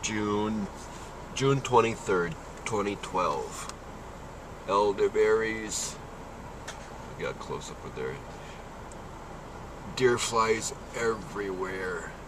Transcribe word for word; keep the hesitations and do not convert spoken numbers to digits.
June June twenty-third, twenty twelve. Elderberries. I got a close up of there. Deer flies everywhere.